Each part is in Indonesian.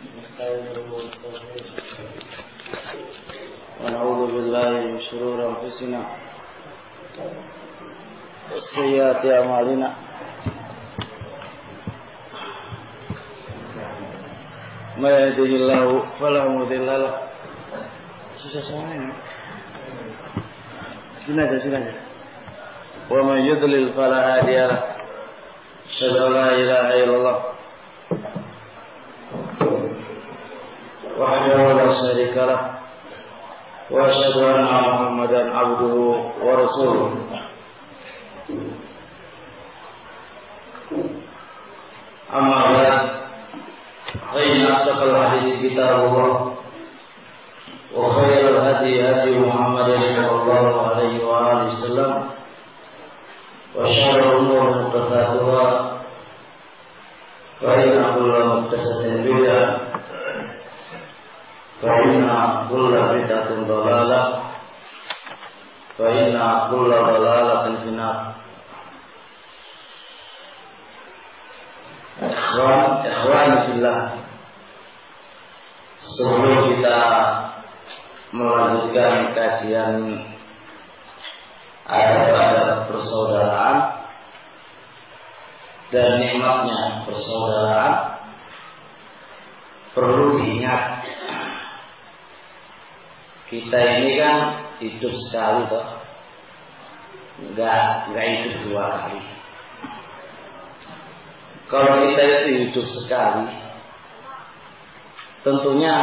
ونعوذ بالله من شرور أنفسنا وسيئات أعمالنا ما يهده الله فلا مضل له. Susah soalnya. Sini aja. Wa man yudlil fala hadiya lahu. Asyhadu an la ilaha illallah wahdahu la syarika lahu wa asyhadu anna Muhammadan abduhu wa rasuluh. Amma ba'd, fa inna asdaqal hadits kitabullah wa khairal hadi hadi Muhammadin sallallahu alaihi wa alihi wasallam wa syarrul umuri muhdatsatuha fa inna kulla muhdatsatin bid'ah fa inna kulla bid'atin dhalalah fa inna kulla dhalalatin finnar. Ikhwan fillah, sebelum kita melanjutkan kajian adab persaudaraan dan nikmatnya persaudaraan, perlu diingat kita ini kan hidup sekali toh, nggak hidup dua kali. Kalau kita itu hidup sekali, tentunya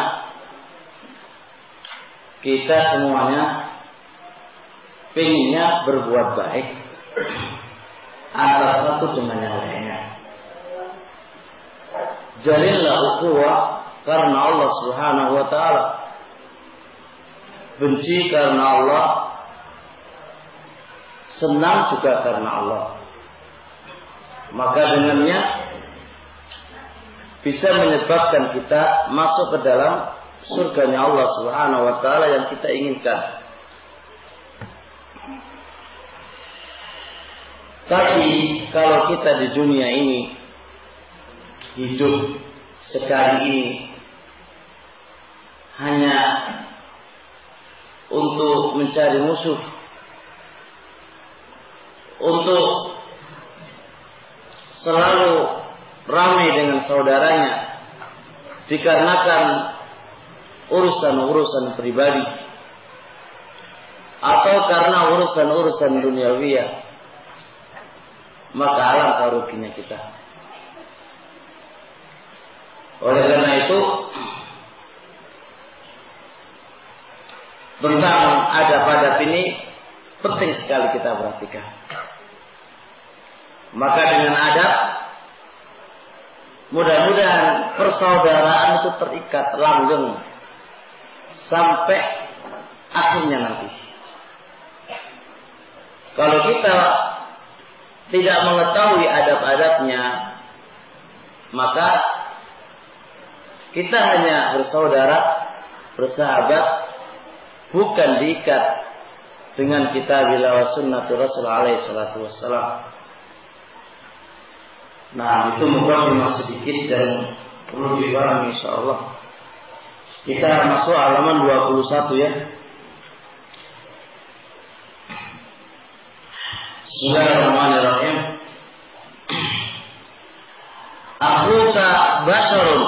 kita semuanya pengennya berbuat baik antara satu dengan yang lainnya. Jalinlah ukhuwah karena Allah Subhanahu wa taala, benci karena Allah, senang juga karena Allah. Maka dengannya bisa menyebabkan kita masuk ke dalam surganya Allah Subhanahu wa taala yang kita inginkan. Tapi kalau kita di dunia ini hidup sekali ini hanya untuk mencari musuh, untuk selalu ramai dengan saudaranya dikarenakan urusan-urusan pribadi atau karena urusan-urusan duniawiyah, maka alangkah ruginya kita. Oleh karena itu, tentang adab-adab ini penting sekali kita perhatikan. Maka dengan adab, mudah-mudahan persaudaraan itu terikat langgeng sampai akhirnya nanti. Kalau kita tidak mengetahui adab-adabnya, maka kita hanya bersaudara, bersahabat, bukan diikat dengan kitabillah wa sunnati Rasul alaihi salatu wassalam. Nah, itu mukadimah sedikit dan perlu dipahami insyaallah. Kita masuk halaman 21 ya. Bismillahirrahmanirrahim. Akhuka basharun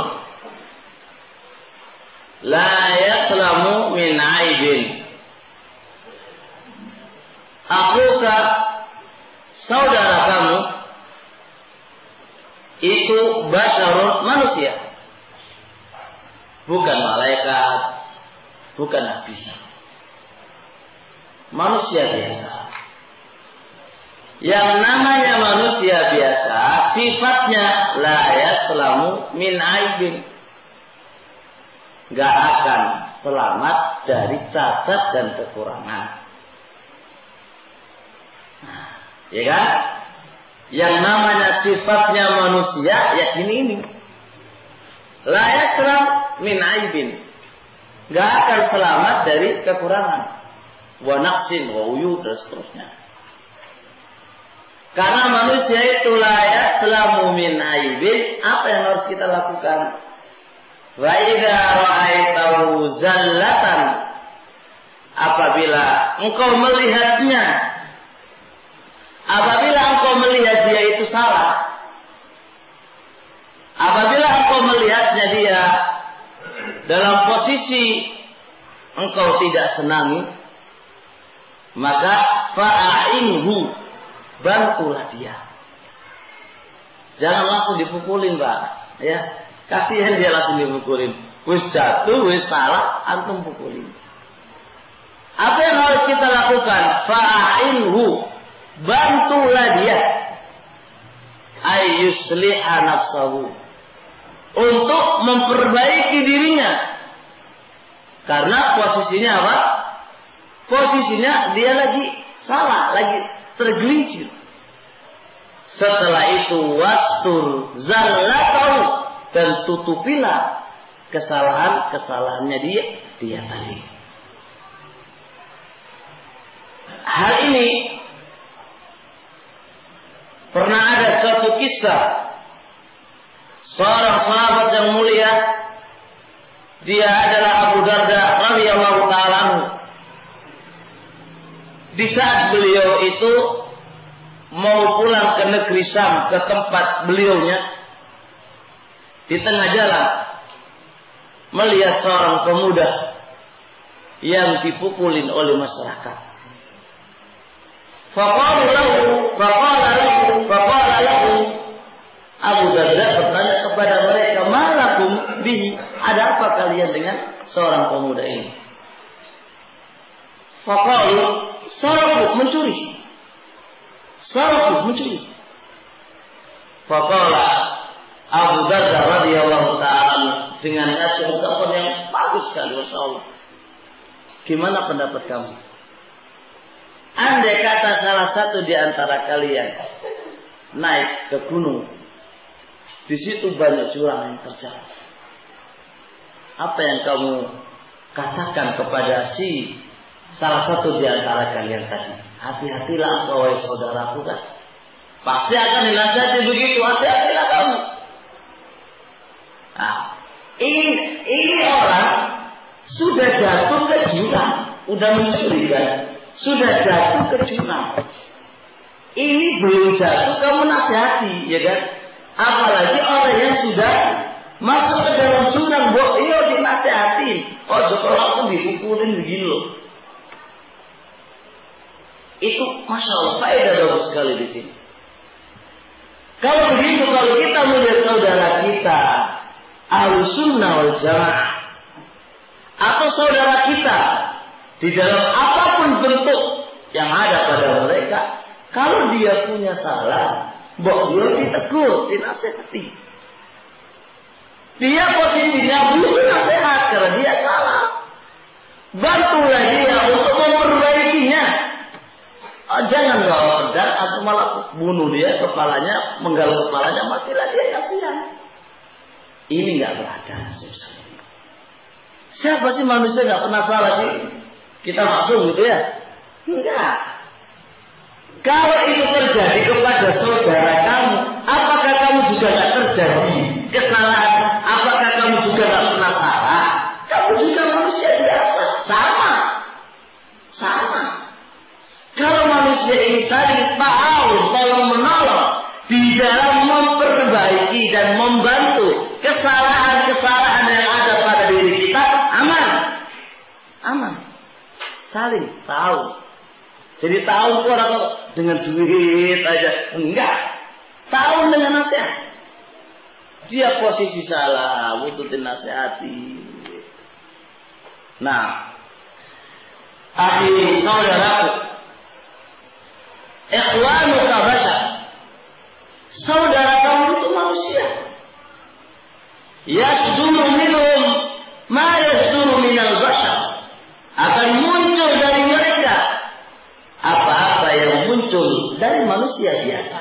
la yaslamu min aibin. Akhuka, saudara kamu itu basyarun, manusia, bukan malaikat, bukan nabi, manusia biasa. Yang namanya manusia biasa sifatnya la yaslamu min aibin, gak akan selamat dari cacat dan kekurangan. Nah, ya kan? Yang namanya sifatnya manusia ya ini. La yaslam min aibin, gak akan selamat dari kekurangan. Wa naqsin wa uyub dan seterusnya. Karena manusia itu la yaslamu min aibin, apa yang harus kita lakukan? Wa idza ra'aitahu zallatan, apabila engkau melihatnya, apabila engkau melihat dia itu salah, apabila engkau melihatnya dia dalam posisi engkau tidak senangi, maka fa'inhu, bantulah dia. Jangan langsung dipukulin, Pak. Ya, kasihan dia langsung dipukulin. Wis jatuh, wis salah, antum pukulin. Apa yang harus kita lakukan? Fa'inhu, bantulah dia. Ayyusliha nafsahu, untuk memperbaiki dirinya. Karena posisinya apa? Posisinya dia lagi salah, lagi tergelincir. Setelah itu wastur zallatahu, dan tutupilah kesalahannya dia tadi. Hal ini pernah ada suatu kisah seorang sahabat yang mulia. Dia adalah Abu Darda radhiyallahu ta'ala anhu. Di saat beliau itu mau pulang ke negeri Syam, ke tempat beliaunya, di tengah jalan melihat seorang pemuda yang dipukulin oleh masyarakat. Faqala lahu Abu Darda bertanya kepada mereka, malakum bihi, ada apa kalian dengan seorang pemuda ini? Faqalu, saraku, mencuri. Faqala Abu Darda radhiyallahu ta'ala dengan nasihat yang bagus sekali, masya Allah. Gimana pendapat kamu? Andai kata salah satu di antara kalian naik ke gunung, di situ banyak jurang yang terjal, apa yang kamu katakan kepada si salah satu di antara kalian tadi? Hati-hatilah engkau, wahai saudaraku, kan? Pasti akan dinasihati begitu. Hati-hatilah kamu. Nah, ini orang sudah jatuh ke jurang, udah mencuri, kan? Sudah jatuh ke jurang. Ini belum jatuh, kamu nasihati, ya kan? Apalagi orang yang sudah masuk ke dalam jurang, iyo dinasihatin. Jangan langsung dipukulin begini loh. Itu masya Allah faedah bagus sekali di sini. Kalau begitu, kalau kita melihat saudara kita Ahlussunnah wal Jamaah, atau saudara kita di dalam apapun bentuk yang ada pada mereka, kalau dia punya salah, dia ditegur, dinasihati. Dia posisinya butuh nasihat karena dia salah. Bantulah dia untuk memperbaikinya. Jangan bawa pedang atau malah bunuh dia, kepalanya, menggal kepalanya, matilah dia, kasihan. Ini nggak beradab. Siapa sih manusia nggak pernah salah sih? Kita maksud gitu ya? Enggak. Kalau itu terjadi kepada saudara kamu, apakah kamu juga nggak terjadi kesalahan? Apakah kamu juga nggak pernah salah? Kamu juga manusia biasa, sama. Kalau manusia ini saling tahu, tolong menolong di dalam memperbaiki dan membantu kesalahan-kesalahan yang ada pada diri kita, aman. Saling tahu. Jadi tahu orang dengan duit aja, enggak. Tahu dengan nasihat. Dia posisi salah, butuh dinasihati. Nah, akhi saudaraku, ikhwanuka bashar, saudara kamu itu manusia. Yasduru minhum ma yasduru minal bashar, akan muncul dari mereka apa-apa yang muncul dari manusia biasa.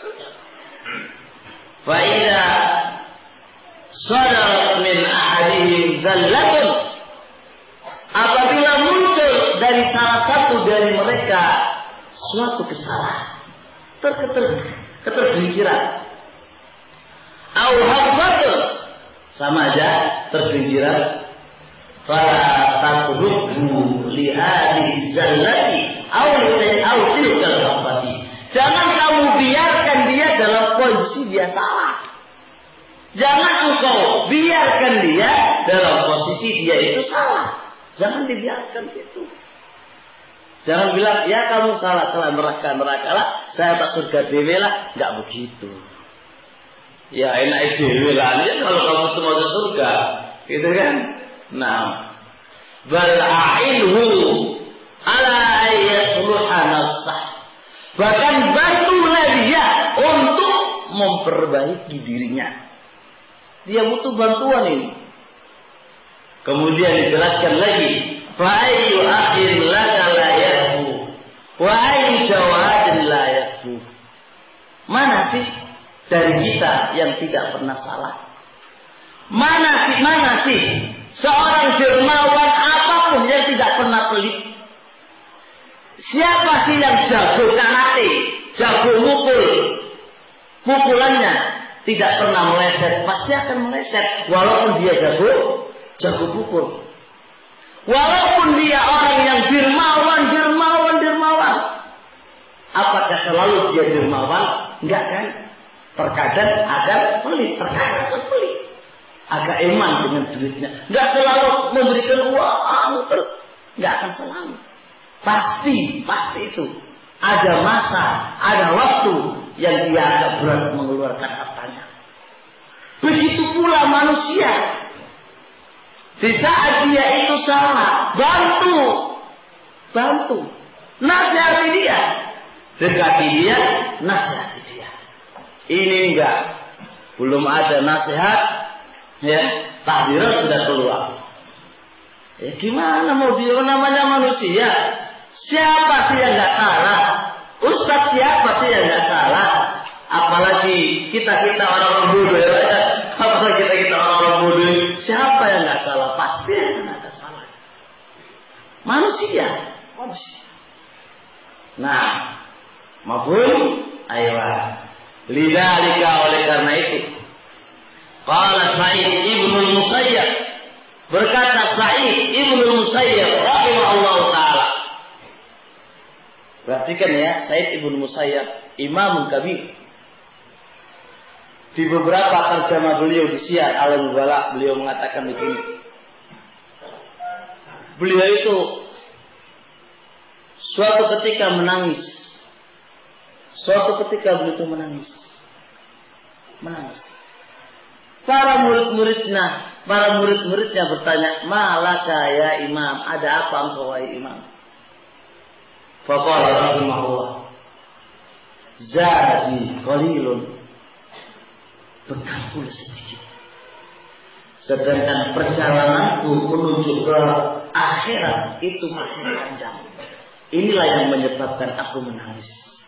Fa idza sadarat min ahadihim zallatun, apabila muncul dari salah satu dari mereka suatu kesalahan, ketergelinciran, au hafatul, Sama aja tergelinciran. Fala tatruku li hadhihi zallati aw tilkal hafati. Jangan kamu biarkan dia dalam posisi dia salah. Jangan engkau biarkan dia dalam posisi dia itu salah. Jangan dibiarkan itu. Jangan bilang, ya kamu salah neraka lah, saya tak surga dewe lah. Enggak begitu. Ya enak dewe lah, ya kalau kamu tuh mau surga, gitu kan? Nah, bal a'inhu ala yasluha nafsah. Bahkan bantulah dia untuk memperbaiki dirinya. Dia butuh bantuan ini. Kemudian dijelaskan lagi, fa'ayyu akhin laka la yahu wa ayyu jawadin la yahu. Mana sih dari kita yang tidak pernah salah? Mana sih seorang dermawan apapun yang tidak pernah pelit? Siapa sih yang jago karate, jago mukul, pukulannya tidak pernah meleset, pasti akan meleset walaupun dia jago pukul. Walaupun dia orang yang dermawan. Apakah selalu dia dermawan? Enggak kan? Terkadang agak pelit, agak eman dengan duitnya. Enggak selalu memberikan uang terus. Enggak akan selalu. Pasti itu. Ada masa, ada waktu yang dia agak berat mengeluarkan hartanya. Begitu pula manusia. Di saat dia itu salah, bantu. Nasihati dia. Dekati dia, nasihati dia. Ini enggak. Belum ada nasihat, ya, takdiran sudah keluar. Ya gimana mau dia namanya manusia? Siapa sih yang enggak salah? Ustaz siapa sih yang enggak salah? Apalagi kita orang bodoh ya. Apalagi kita orang bodoh. Siapa yang enggak salah? Pasti yang ada salah. Manusia. Nah, mafhum? Ayo. Lidzalika, oleh karena itu. Qala Sa'id ibn Musayyab. Berkata Sa'id ibn Musayyab rahimahullahu taala. Perhatikan ya, Sa'id ibn Musayyab Imam Kabir. Di beberapa terjemah beliau di Syiar Al-Mubala, beliau mengatakan begini. Beliau itu suatu ketika menangis. Beliau itu menangis. Para murid-muridnya bertanya, "Malaka ya Imam? Ada apa engkau wahai Imam?" Faqala rahimahullah, "Zadi qalilun." Bekalku sedikit. Sedangkan perjalananku menuju ke akhirat itu masih panjang. Inilah yang menyebabkan aku menangis.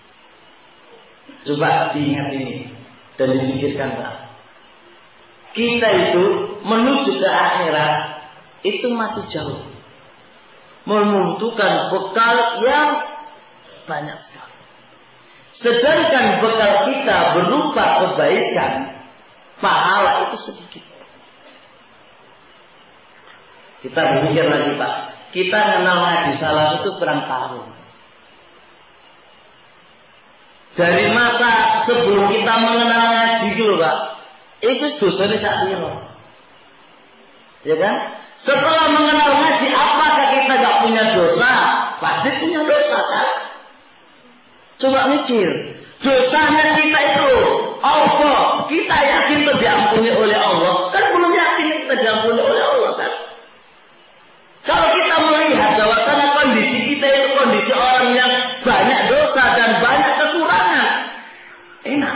Coba diingat ini dan dipikirkan, Pak. Kita itu menuju ke akhirat itu masih jauh. Membutuhkan bekal yang banyak sekali. Sedangkan bekal kita berupa kebaikan, pahala itu sedikit. Kita berpikir lagi, Pak. Kita kenal ngaji salam itu berapa tahun? Dari masa sebelum kita mengenal ngaji dulu, Pak. Itu dosanya sak piro. Ya kan? Setelah mengenal ngaji, apakah kita gak punya dosa? Pasti punya dosa, kan? Coba mikir. Dosanya kita itu Allah, kita yakin itu diampuni oleh Allah. Kan belum yakin kita diampuni oleh Allah, kan? Kalau kita melihat bahwasanya kondisi kita itu kondisi orang yang banyak dosa dan banyak kekurangan, enak.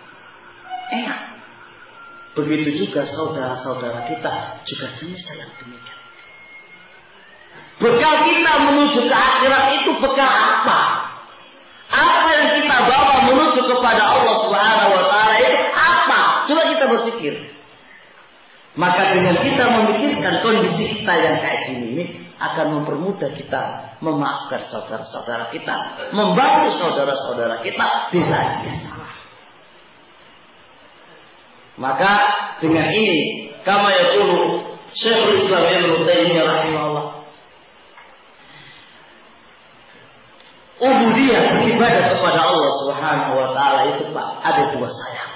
Begitu juga saudara-saudara kita juga semisal yang demikian. Bekal kita menuju ke akhirat itu bekal apa? Apa yang kita bawa menuju kepada Allah Subhanahu wa taala itu apa? Coba kita berpikir. Maka dengan kita memikirkan kondisi kita yang kayak gini ini akan mempermudah kita memaafkan saudara-saudara kita, membantu saudara-saudara kita di saat dia salah. Maka dengan ini kama yaqulu Syekhul Islam Ibnu Taimiyah rahimahullah, ubudiyah beribadah kepada Allah Subhanahu wa taala itu Pak ada dua sayap.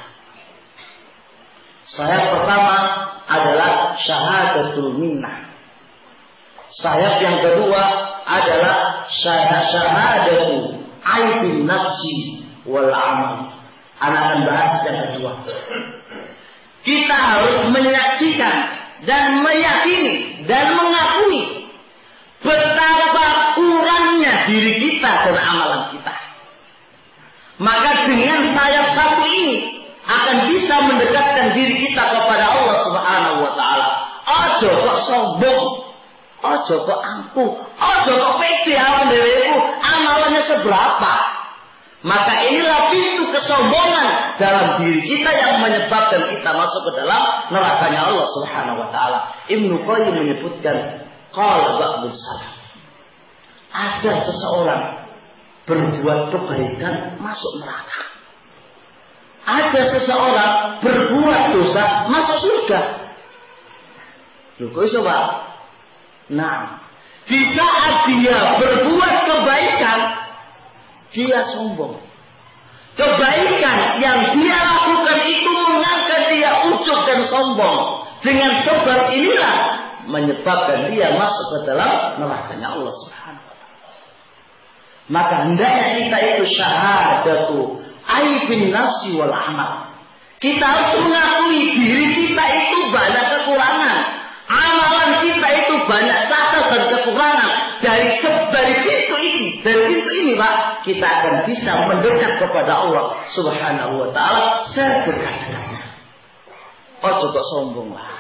Sayap pertama adalah syahadatul minnah. Sayap yang kedua adalah syahadatu aibin nafsi wal amal. Anak akan bahas yang kedua. Kita harus menyaksikan dan meyakini dan mengakui betapa kurangnya diri kita dan amalan kita. Maka dengan sayap satu ini akan bisa mendekatkan diri kita kepada Allah Subhanahu wa taala. Ojo kok sombong, ojo kok angkuh, ojo kok pede awak dhewe amalannya seberapa. Maka inilah pintu kesombongan dalam diri kita yang menyebabkan kita masuk ke dalam nerakanya Allah Subhanahu wa taala. Ibnu Qayyim menyebutkan qala ba'dus salaf, ada seseorang berbuat kebaikan masuk neraka. Ada seseorang berbuat dosa masuk surga. Loh kok iso, Pak? Nah, di saat dia berbuat kebaikan, dia sombong. Kebaikan yang dia lakukan itu mengangkat dia ujub dan sombong. Dengan sebab inilah menyebabkan dia masuk ke dalam nerakanya Allah Subhanahu wa taala. Maka hendaknya kita itu syahadatu aibin nafsi wal amal. Kita harus mengakui diri kita itu banyak kekurangan. Amalan kita itu banyak cacat dan kekurangan. Dari pintu ini Pak, kita akan bisa mendekat kepada Allah Subhanahu wa taala sedekat-dekatnya. Ojo kok sombong lah.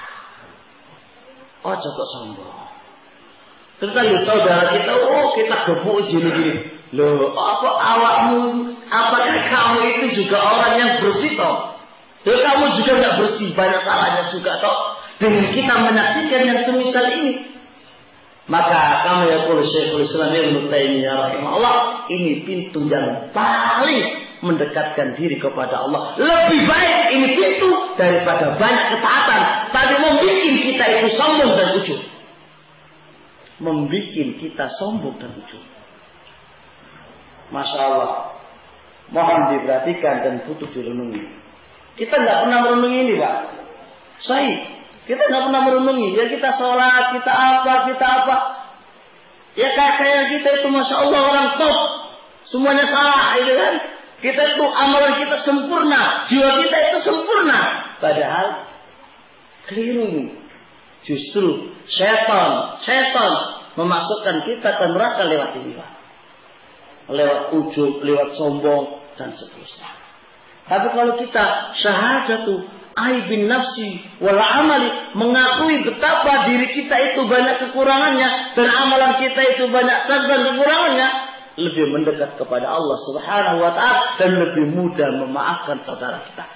Ojo kok sombong. Tentang saudara kita, kita gebuk gini-gini. Loh, apa awakmu? Apakah kamu itu juga orang yang bersih toh? Loh, kamu juga tidak bersih, banyak salahnya juga toh. Dengan kita menyaksikan yang semisal ini, maka kami yaqulu Syekhul Islam Ibnu Taimiyah rahimahullah, ini pintu yang paling mendekatkan diri kepada Allah. Lebih baik ini pintu daripada banyak ketaatan, tapi membuat kita itu sombong dan ujub. Membuat kita sombong dan ujub. Masya Allah, mohon diperhatikan dan butuh direnungi. Kita tidak pernah merenungi ini, Pak. Kita tidak pernah merenungi. Ya kita sholat, kita apa. Ya kayak kita itu Masya Allah orang top. Semuanya salah, itu kan. Kita itu amalan kita sempurna, jiwa kita itu sempurna. Padahal keliru. Justru setan memasukkan kita ke neraka lewat ini, Pak. Lewat ujub, lewat sombong dan seterusnya. Tapi kalau kita syahadatu aibin nafsi wal amali, mengakui betapa diri kita itu banyak kekurangannya dan amalan kita itu banyak cacat dan kekurangannya, lebih mendekat kepada Allah Subhanahu wa taala dan lebih mudah memaafkan saudara kita.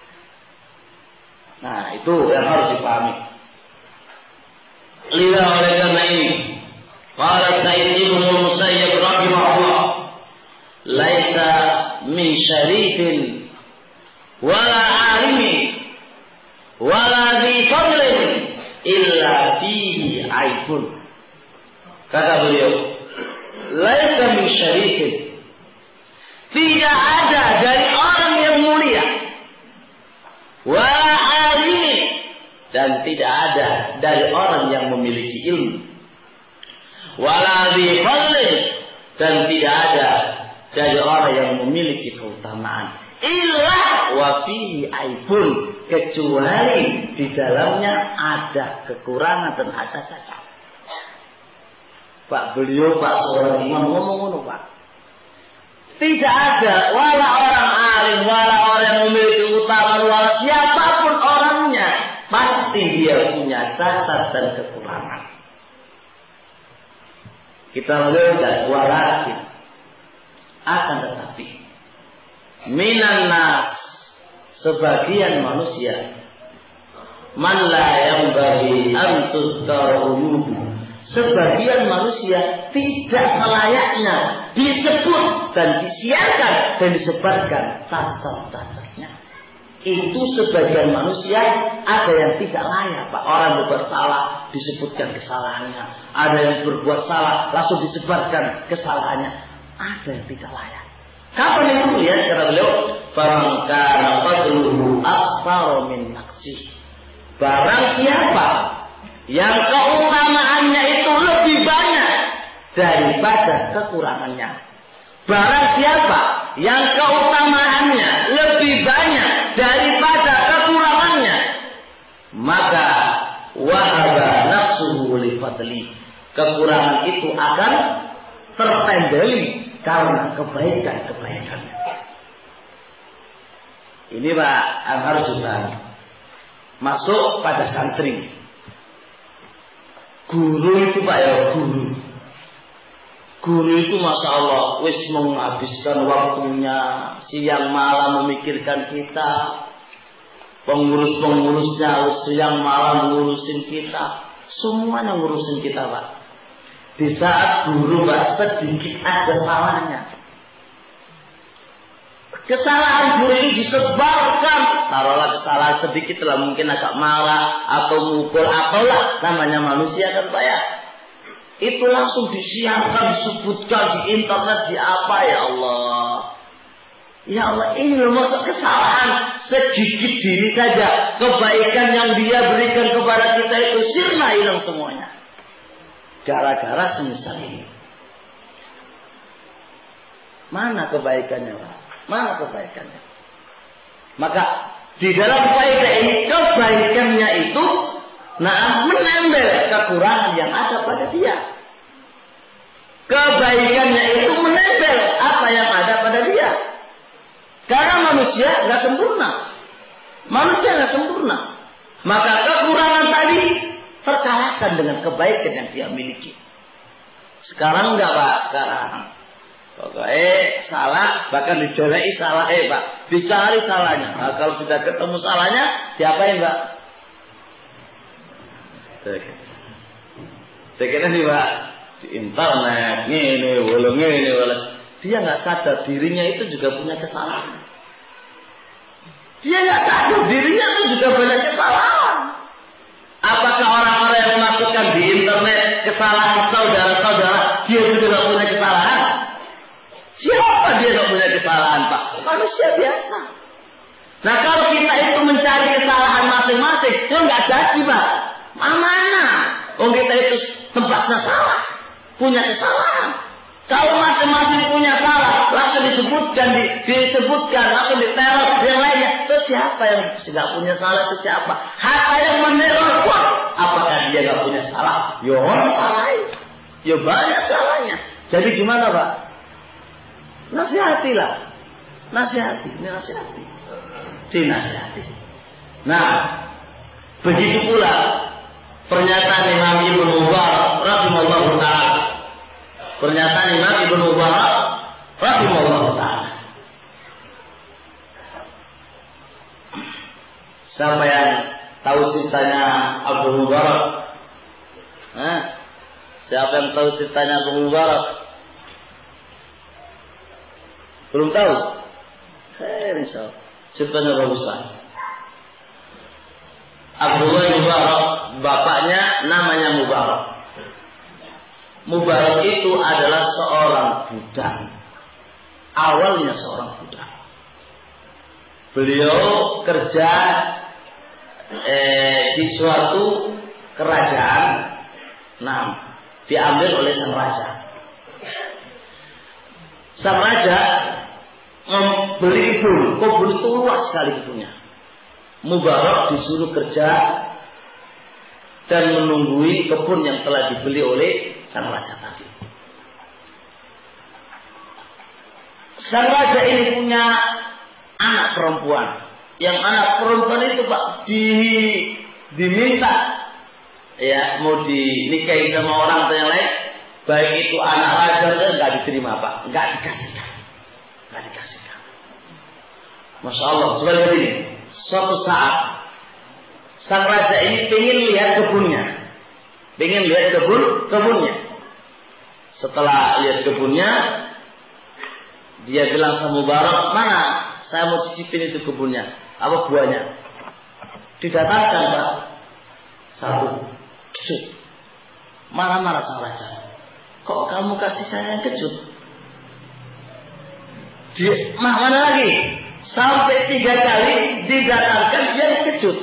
Nah, itu yang harus dipahami. Oleh karena ini, qala Sa'id bin Musayyib rahimahullah, laisa min syarifin wala alimin wala dhi fadlin illa fihi aibun. Kata beliau, laisa min syarifin, tidak ada dari orang yang mulia, wala alimin, dan tidak ada dari orang yang memiliki ilmu, wala dhi fadlin, dan tidak ada dari orang yang memiliki keutamaan, illa wa fihi aibun, kecuali di dalamnya ada kekurangan dan ada cacat. Pak beliau, Pak seorang imam ngomong Pak. Tidak ada wala orang alim, wala orang yang memiliki keutamaan, wala siapapun orangnya, pasti dia punya cacat dan kekurangan. Kita lihat walakin, akan tetapi minan nas, sebagian manusia, man la yanbaghi an tudhkara uyubuhu, sebagian manusia tidak selayaknya disebut dan disiarkan dan disebarkan cacat-cacatnya. Itu sebagian manusia ada yang tidak layak, Pak. Orang berbuat salah disebutkan kesalahannya, ada yang berbuat salah langsung disebarkan kesalahannya, ada yang tidak layak. Kapan itu lihat kata beliau, "Farangkana fadluhu aktsara min naqsi." Barang siapa yang keutamaannya itu lebih banyak daripada kekurangannya. Barang siapa yang keutamaannya lebih banyak daripada kekurangannya, maka wahaba nafsuhu li fadli. Kekurangan itu akan tertembeli karena kebaikan-kebaikannya. Ini Pak yang harus dipahami. Masuk pada santri. Guru itu Pak ya, guru. Guru itu Masya Allah wis menghabiskan waktunya siang malam memikirkan kita. Pengurus-pengurusnya siang malam ngurusin kita. Semuanya ngurusin kita Pak. Di saat guru Pak sedikit ada salahnya, kesalahan guru ini disebarkan. Taruhlah kesalahan sedikit lah, mungkin agak marah atau mukul atau lah, namanya manusia kan Pak ya. Itu langsung disiarkan, disebutkan di internet, di apa ya Allah. Ya Allah, ini loh masuk kesalahan sedikit diri saja. Kebaikan yang dia berikan kepada kita itu sirna hilang semuanya. Gara-gara semisal ini. Mana kebaikannya Pak? Mana kebaikannya? Maka di dalam kebaikan ini, kebaikannya itu menambah kekurangan yang ada pada dia. Kebaikannya itu menempel apa yang ada pada dia. Karena manusia nggak sempurna. Manusia nggak sempurna. Maka kekurangan tadi terkalahkan dengan kebaikan yang dia miliki. Sekarang enggak Pak, sekarang. Pokoknya salah, bahkan dijeleki salah Pak. Dicari salahnya. Nah, kalau sudah ketemu salahnya, diapain Pak? Saya kira nih Pak, di internet, ini, dia nggak sadar dirinya itu juga punya kesalahan. Dia nggak sadar dirinya itu juga banyak kesalahan. Apakah orang-orang yang memasukkan di internet kesalahan saudara-saudara, dia juga nggak punya kesalahan? Siapa dia nggak punya kesalahan Pak? Manusia biasa. Nah kalau kita itu mencari kesalahan masing-masing, itu nggak jadi Pak. Mana? Oh kita itu tempatnya salah, punya kesalahan. Kalau masing-masing punya salah, langsung disebutkan, langsung diteror yang lainnya. Itu siapa yang tidak punya salah? Itu siapa? Hatta yang meneror pun, apakah dia nggak punya salah? Ya orang salahin, ya banyak salahnya. Jadi gimana Pak? Nasihatilah, nasihati, ini nasihati, dinasihati. Nah, begitu pula pernyataan Imam Ibnu Mubarak rahimahullah taala. Pernyataan Imam Ibnu Mubarak rahimahullah taala. Siapa yang tahu ceritanya Abu Mubarak? Siapa yang tahu ceritanya Abu Mubarak? Belum tahu? Insyaallah. Ceritanya bagus Pak. Abdullah Mubarak, bapaknya namanya Mubarak. Mubarak itu adalah seorang budak. Awalnya seorang budak. Beliau kerja di suatu kerajaan. Diambil oleh sang raja. Sang raja membeli kebun. Kebun itu luas sekali kebunnya. Mubarak disuruh kerja dan menunggui kebun yang telah dibeli oleh sang raja tadi. Sang raja ini punya anak perempuan. Yang anak perempuan itu Pak diminta ya mau dinikahi sama orang atau yang lain. Baik itu anak raja nggak diterima Pak, nggak dikasihkan. Masya Allah. Sebagai ini, suatu saat sang raja ini ingin lihat kebunnya. Setelah lihat kebunnya, dia bilang sama Mubarak, mana? Saya mau cicipin itu kebunnya. Apa buahnya? Didatangkan Pak. Satu. Kecut. Marah-marah sang raja. Kok kamu kasih saya yang kecut? Mana lagi? Sampai 3 kali didatangkan yang kecut.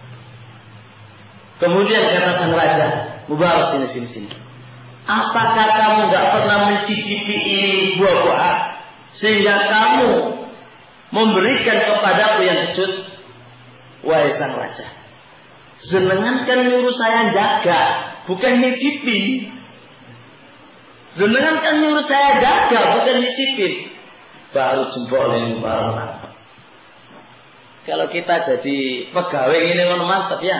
Kemudian kata sang raja, Mubarak sini. Apakah kamu gak pernah mencicipi ini buah-buahan sehingga kamu memberikan kepadaku yang kecut? Wahai sang raja, jenengan kan nyuruh saya jaga, bukan nyicipi. Jenengan kan nyuruh saya jaga, bukan nyicipin. Baru jempol yang Mubarak. Kalau kita jadi pegawai ini mantap ya.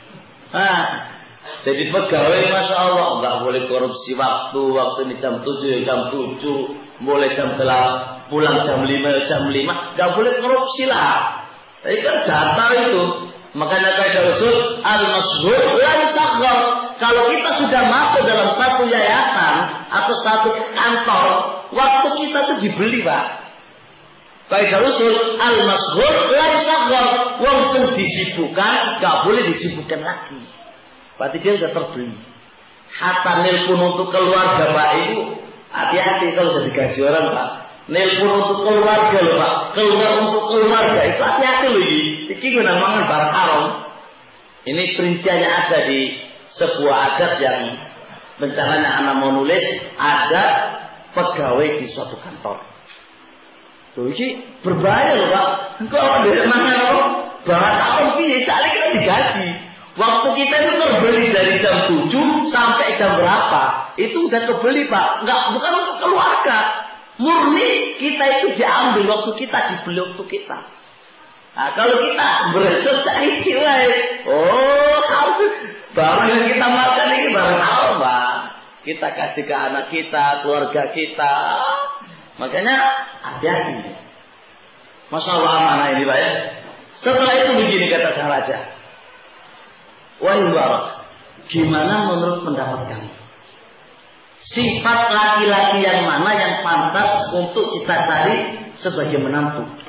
Jadi pegawai Masya Allah nggak boleh korupsi waktu ini jam 7 jam 7, mulai jam 8 pulang jam 5 jam 5, nggak boleh korupsi lah. Tapi kan jatah itu. Makanya kaidah usul al-mashhur la yusaghar. Kalau kita sudah masuk dalam satu yayasan atau satu kantor, waktu kita itu dibeli Pak. Kaidah usul al-mashhur la yusaghar. Wong sing disibukkan nggak boleh disibukkan lagi. Berarti dia sudah terbeli. Hatta nelpon untuk keluarga Pak Ibu, hati-hati kalau sudah digaji orang Pak. Nelpon untuk keluarga loh Pak, keluar untuk keluarga itu hati-hati loh ini. Ini namanya barang haram. Ini perinciannya ada di sebuah adat yang rencananya anak mau nulis, ada pegawai di suatu kantor. Tuh ini berbahaya loh Pak. Engkau ada mangan loh, barang haram ini soalnya kita digaji. Waktu kita itu terbeli dari jam 7 sampai jam berapa? Itu udah kebeli Pak. Bukan untuk keluarga. Murni kita itu diambil waktu kita, dibeli waktu kita. Nah, kalau kita beresut saiki wae. Oh, barang yang kita makan ini barang apa, Pak? Kita kasih ke anak kita, keluarga kita. Makanya hati-hati. Masya Allah amanah ini Pak ya. Setelah itu begini kata sang raja. Wahai Mubarak, gimana menurut pendapat kamu? Sifat laki-laki yang mana yang pantas untuk kita cari sebagai menantu?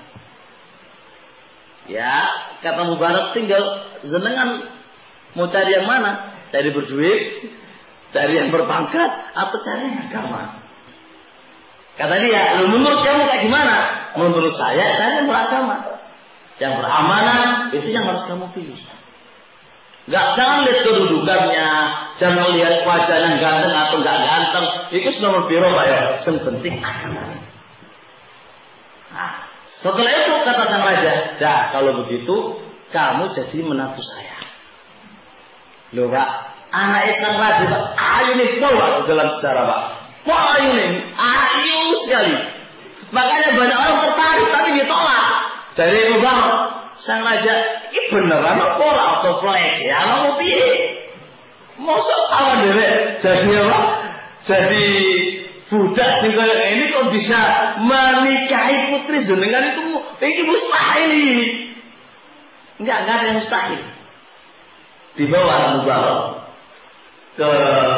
Ya, kata Mubarak, tinggal jenengan mau cari yang mana? Cari berduit, cari yang berpangkat, atau cari yang agama? Kata dia, menurut kamu kayak gimana? Menurut saya, cari yang beragama. Yang beramanah, itu yang harus kamu pilih. Jangan lihat kedudukannya, jangan lihat wajahnya ganteng atau enggak ganteng. Itu nomor biro Pak ya. Yang penting agama. Nah, setelah itu kata sang raja, dah kalau begitu kamu jadi menantu saya. Loh Pak, anak sang raja Pak, ayu nih Pak dalam sejarah Pak. Ayu nih, ayu sekali. Makanya banyak orang tertarik tapi ditolak. Jadi Mubarak, sang raja, ini beneran apa atau pelecehan apa piye? Mosok awak dhewe jadi apa? Jadi budak sing kaya ini kok bisa menikahi putri jenengan itu ini mustahil ini. Enggak ada yang mustahil. Dibawa Mubarak ke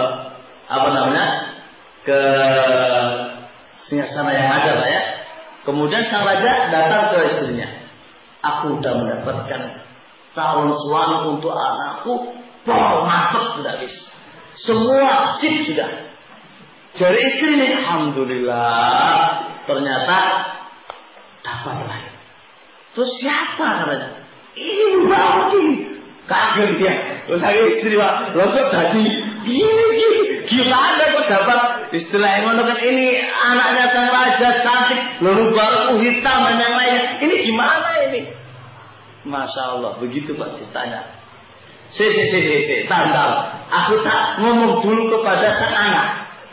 ke singgasana yang ada Pak ya. Kemudian sang raja datang ke istrinya. Aku sudah mendapatkan calon suami untuk anakku. Mantap sudah bisa. Semua sip sudah. Dari istri ini, alhamdulillah, ternyata dapat lain. Terus siapa katanya? Ini Mubarak ini. Kaget dia. Terus saya istri Pak, lo kok tadi gini. Gimana kok dapat istilah yang ngono kan ini anaknya sang raja cantik, lalu baru hitam dan yang lainnya. Ini gimana ini? Masya Allah, begitu Pak ceritanya. Tantang. Aku tak ngomong dulu kepada sang anak.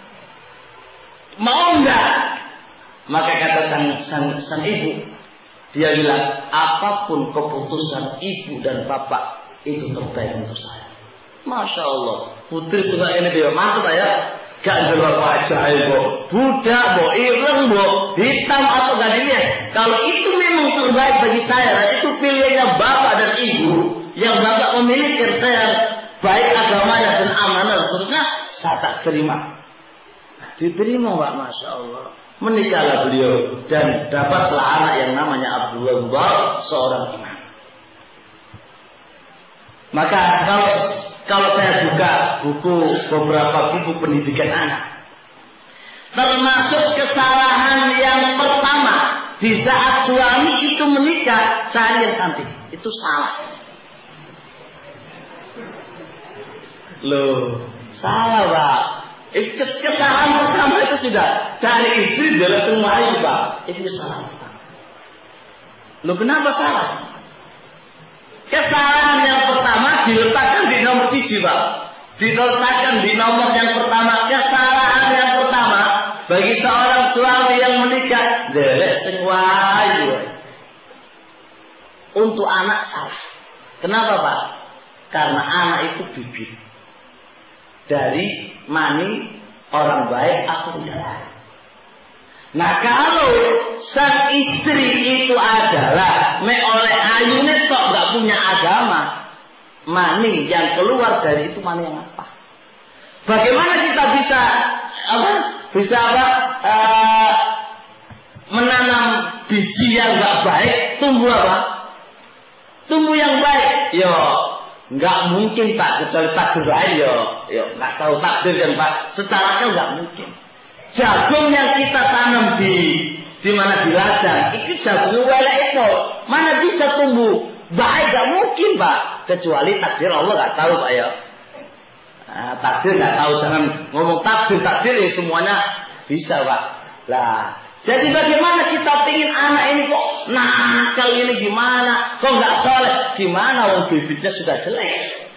Mau enggak? Maka kata sang ibu, dia bilang, apapun keputusan ibu dan bapak itu terbaik untuk saya. Masya Allah, putri suka ini dia mantap ya. Gak jelas wajah ibu, budak, ireng, hitam atau gak dilihat. Kalau itu memang terbaik bagi saya, itu pilihannya bapak dan ibu. Yang bapak memiliki saya baik agamanya dan amanah, seterusnya saya tak terima. Diterima Pak, Masya Allah. Menikahlah beliau dan dapatlah anak yang namanya Abdullah Mubarak, seorang imam. Maka kalau saya buka beberapa buku pendidikan anak, termasuk kesalahan yang pertama di saat suami itu menikah cari yang cantik, itu salah. Loh, salah Pak. Kesalahan pertama itu sudah cari istri adalah semua itu Pak. Itu kesalahan pertama. Loh, kenapa salah? Kesalahan yang pertama diletakkan di nomor 1 Pak. Diletakkan di nomor yang pertama. Kesalahan yang pertama bagi seorang suami yang menikah delek sing wayu. Untuk anak salah. Kenapa Pak? Karena anak itu bibit dari mani orang baik atau tidak. Nah kalau sang istri itu adalah oleh ayune kok nggak punya agama, mani yang keluar dari itu mani yang apa? Bagaimana kita bisa menanam biji yang nggak baik tumbuh apa? Tumbuh yang baik? Yo, nggak mungkin Pak, kecuali takdir lain yo nggak tahu takdir kan Pak. Secara kan nggak mungkin. Jagung yang kita tanam di mana di ladang, itu jagung welek itu mana bisa tumbuh baik? Gak mungkin Pak, kecuali takdir Allah nggak tahu Pak ya. Nah, takdir nggak tahu, jangan ngomong takdir ya semuanya bisa Pak. Lah, jadi bagaimana kita pingin anak ini kok nakal ini gimana? Kok nggak soleh? Gimana? Wong bibitnya sudah jelek.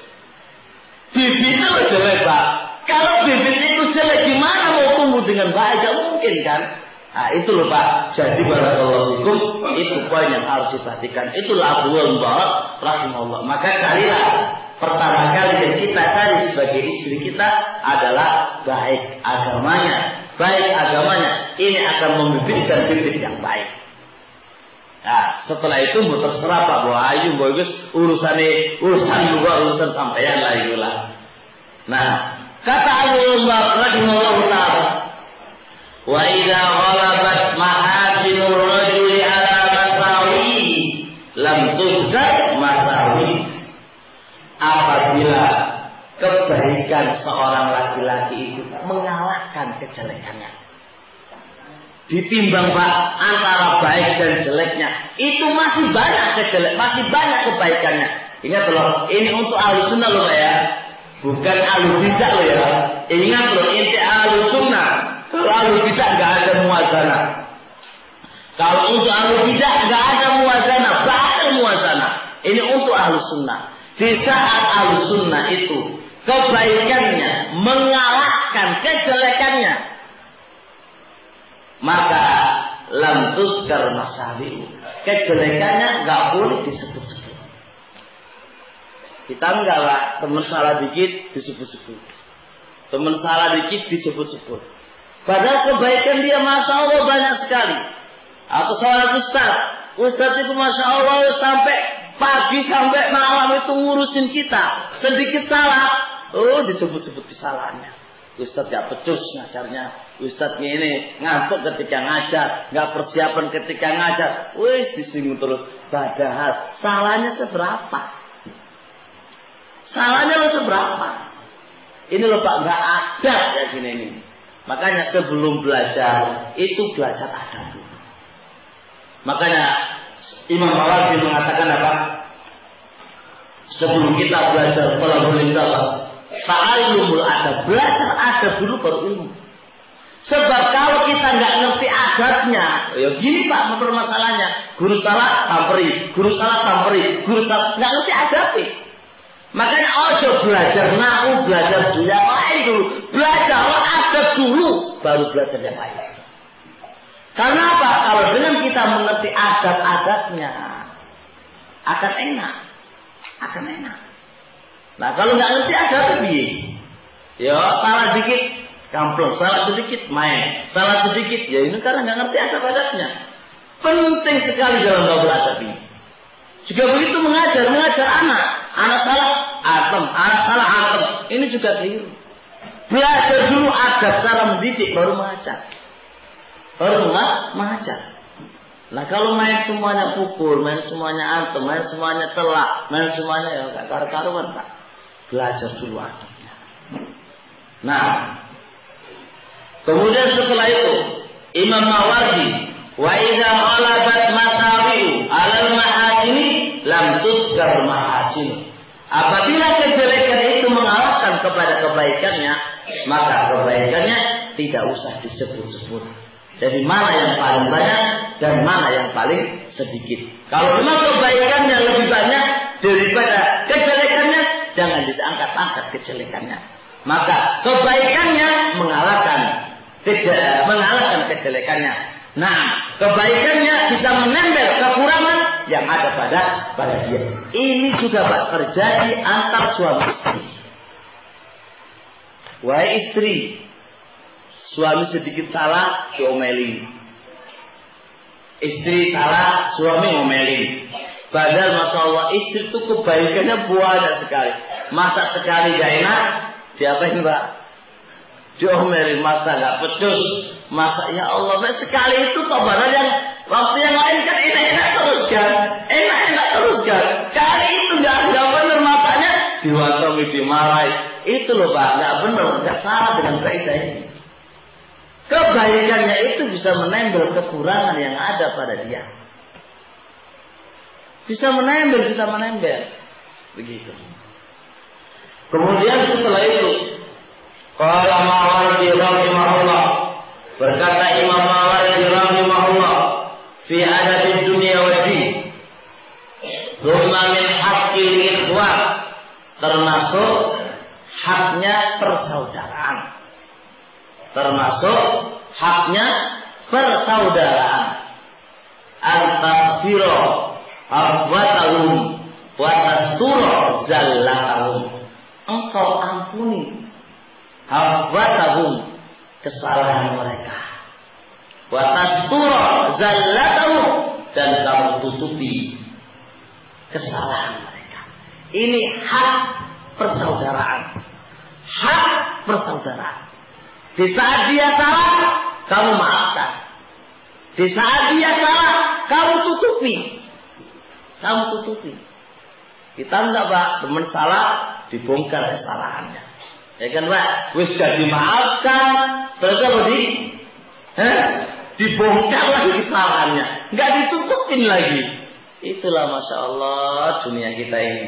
Bibitnya jelek Pak. Kalau bibit itu jelek gimana mau tumbuh dengan baik? Gak mungkin kan? Nah itu loh Pak. Jadi barakallahu fikum, itu poin yang harus diperhatikan. Itulah Abdul Mubarak rahimahullah. Maka carilah pertama kali yang kita cari sebagai istri kita adalah baik agamanya. Baik agamanya. Ini akan membibitkan bibit yang baik. Nah setelah itu terserah Pak bahwa ayu bagus urusan juga urusan sampean lah itulah. Nah kata Abu Bakar radhiyallahu ta'ala, wa idza ghalabat mahasinur rajuli ala masawi lam tudkar masawi. Apabila kebaikan seorang laki-laki itu mengalahkan kejelekannya, ditimbang Pak antara baik dan jeleknya, itu masih banyak kebaikannya. Ingat loh, ini untuk ahli sunnah loh ya. Bukan ahlu bidah loh ya. Ingat loh, inti ahlu sunnah. Kalau ahlu bidah nggak ada muwazanah. Kalau untuk ahlu bidah nggak ada muwazanah, batal muwazanah. Ini untuk ahlu sunnah. Di saat ahlu sunnah itu kebaikannya mengalahkan kejelekannya, maka lam tudkar masawi. Kejelekannya nggak boleh disebut-sebut. Kita enggak lah, teman salah dikit disebut-sebut. Teman salah dikit disebut-sebut. Padahal kebaikan dia Masya Allah banyak sekali. Atau seorang Ustaz itu Masya Allah sampai pagi sampai malam itu ngurusin kita. Sedikit salah, disebut-sebut kesalahannya. Ustaz gak pecus ngajarnya. Ustaz ini ngantuk ketika ngajar, gak persiapan ketika ngajar. Wis disinggung terus. Padahal salahnya seberapa? Salahnya lo seberapa? Ini lo Pak nggak ada kayak gini ini. Makanya sebelum belajar itu belajar adab dulu. Makanya Imam Mawardi mengatakan apa? Sebelum kita belajar thalabul ilm, ta'allumul adab, belajar adab dulu baru ilmu. Sebab kalau kita nggak ngerti adabnya, ya gini Pak masalahnya. Guru salah tamperi, guru salah nggak ngerti adabnya. Makanya ojo belajar nahu, belajar yang lain dulu. Belajarlah adab dulu, baru belajar yang lain. Karena apa? Kalau dengan kita mengerti adab-adabnya, akan enak. Nah kalau nggak ngerti adab piye? Ya salah dikit, kamplong. Salah sedikit, main. Salah sedikit, ya ini karena nggak ngerti adab-adabnya. Penting sekali dalam bab adab ini. Juga begitu mengajar anak. Anak salah atem. Ini juga keliru. Belajar dulu adab cara mendidik, baru mengajar. Nah kalau main semuanya pukul, main semuanya antem, main semuanya celak, main semuanya ya gak karu-karuan Pak. Belajar dulu adabnya. Nah, kemudian setelah itu Imam Mawardi, wa idza ghalabat masawi'u 'alal mahasini lam tudkar mahasin. Apabila kejelekan itu mengalahkan kepada kebaikannya, maka kebaikannya tidak usah disebut-sebut. Jadi mana yang paling banyak dan mana yang paling sedikit. Kalau memang kebaikannya lebih banyak daripada kejelekannya, jangan diangkat-angkat kejelekannya. Maka kebaikannya mengalahkan kejelekannya. Nah, kebaikannya bisa menempel kekurangan yang ada pada dia. Ini juga Pak terjadi antar suami istri. Wahai istri, suami sedikit salah, diomeli. Istri salah, suami ngomelin. Padahal Masya Allah istri itu kebaikannya banyak sekali. Masak sekali gak enak, diapain Pak? Diomelin. Masak gak pecus, masak ya Allah sekali itu toh barang yang waktu yang lain kan enak-enak terus kan. Enak-enak terus kan. Kali itu gak benar masaknya, diwatomi, dimarahi. Itu loh Pak, gak benar, gak salah dengan kaidah ini. Kebaikannya itu bisa menempel kekurangan yang ada pada dia. Bisa menempel. Begitu. Kemudian setelah itu, qala Mawardi rahimahullah, berkata Imam Mawardi rahimahullah, fi adabid dunya wa din, thumma min haqqil ikhwan, termasuk haknya persaudaraan. Al-taghfira abwatahum wa tastura zallatahum. Engkau ampuni abwatahum, kesalahan mereka. Wa tastura zallatahum, dan kamu tutupi kesalahan mereka. Ini hak persaudaraan. Hak persaudaraan. Di saat dia salah, kamu maafkan. Di saat dia salah, kamu tutupi. Kita enggak Pak, teman salah, dibongkar kesalahannya. Ya kan Pak? Wis gak dimaafkan, setelah itu dibongkar lagi kesalahannya. Enggak ditutupin lagi. Itulah Masya Allah dunia kita ini.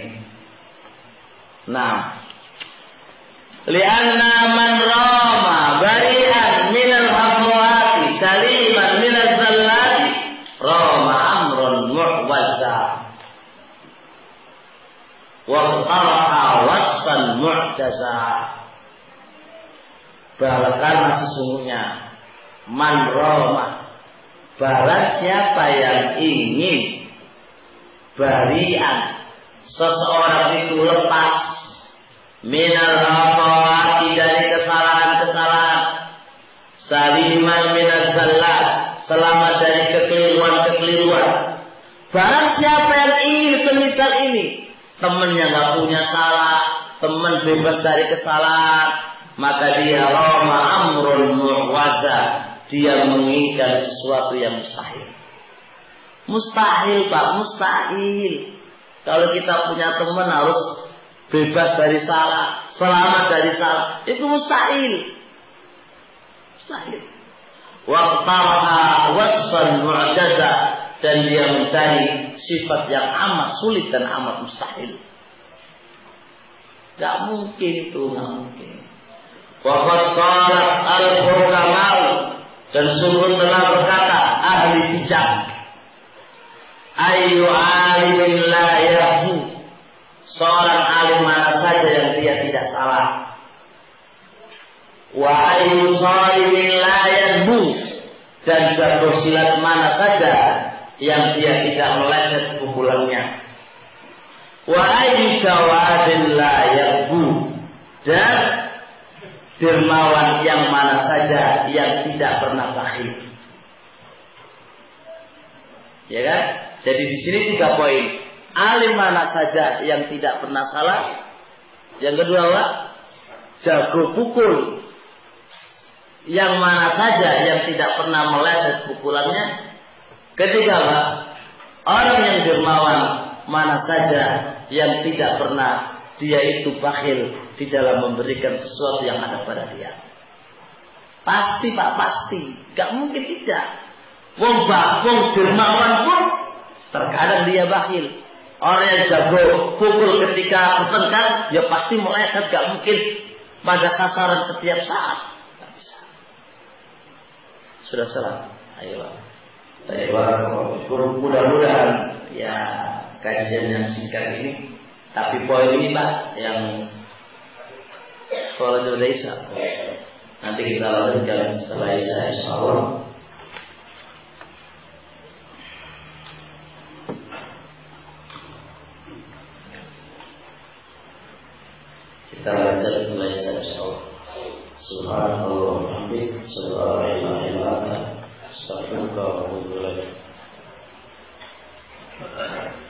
Nah, lianna man rama bari'an minal hamwati saliman minal zallati rama amrun mu'waza wa qara'a wasfan mu'jaza. Karena sesungguhnya man rama, barang siapa yang ingin bari'an, seseorang itu lepas minal hafawati, dari kesalahan-kesalahan, saliman minal zallat, selamat dari kekeliruan. Barang siapa yang ingin semisal ini, temannya gak punya salah, teman bebas dari kesalahan, maka dia rama amrun mu'waza, dia menginginkan sesuatu yang mustahil. Mustahil Pak, mustahil. Kalau kita punya teman harus bebas dari salah, selamat dari salah, itu mustahil. Waqtaraha wasfan mu'jaza, dan dia mencari sifat yang amat sulit dan amat mustahil. Gak mungkin itu, gak mungkin. Waqad qalat al-hukamau, dan sungguh telah berkata ahli bijak, ayyu alimin la yahzu, seorang alim mana saja yang dia tidak salah. Wa ayyu shalimin la yanbu, dan jatuh silat mana saja yang dia tidak meleset pukulannya. Wa ayyu jawadin la yanbu, dan dermawan yang mana saja yang tidak pernah bakhil. Ya kan? Jadi di sini 3 poin. Alim mana saja yang tidak pernah salah. Yang kedua apa? Jago pukul. Yang mana saja yang tidak pernah meleset pukulannya. Ketika orang yang dermawan mana saja yang tidak pernah dia itu bakhil di dalam memberikan sesuatu yang ada pada dia. Pasti Pak, pasti. Gak mungkin tidak. Wong dermawan pun terkadang dia bakhil. Orang yang jago pukul ketika bertengkar, ya pasti meleset, gak mungkin pada sasaran setiap saat. Gak bisa. Sudah salah. Ayo. Mudah-mudahan ya kajian yang singkat ini, tapi poin ini Pak yang kalau Indonesia nanti kita lanjutkan setelah Isya insyaallah. Kita lanjutkan setelah Isya insyaallah. Subhanallah wa bihamdihi, subhanallah la ilaha illa anta, astaghfiruka wa atubu ilaik.